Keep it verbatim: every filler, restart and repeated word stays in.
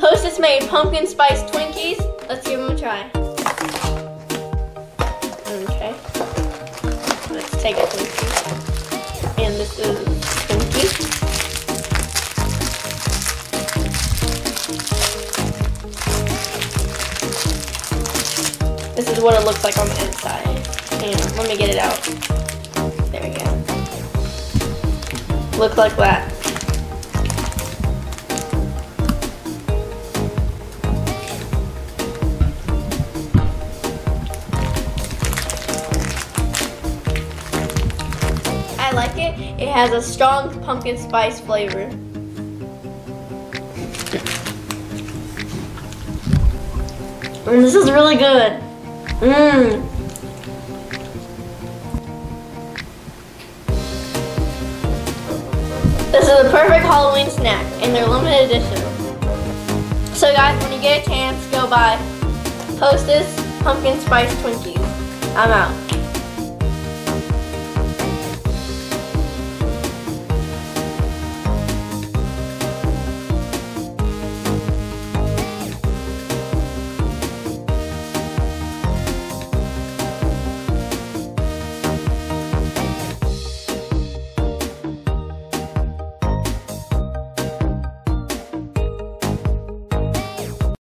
Hostess made pumpkin spice Twinkies. Let's give them a try. Okay. Let's take a Twinkie. And this is Twinkie. This is what it looks like on the inside. And let me get it out. There we go. Look like that. I like it. It has a strong pumpkin spice flavor. And this is really good. Mmm. This is a perfect Halloween snack, and they're limited edition. So guys, when you get a chance, go buy Hostess Pumpkin Spice Twinkies. I'm out.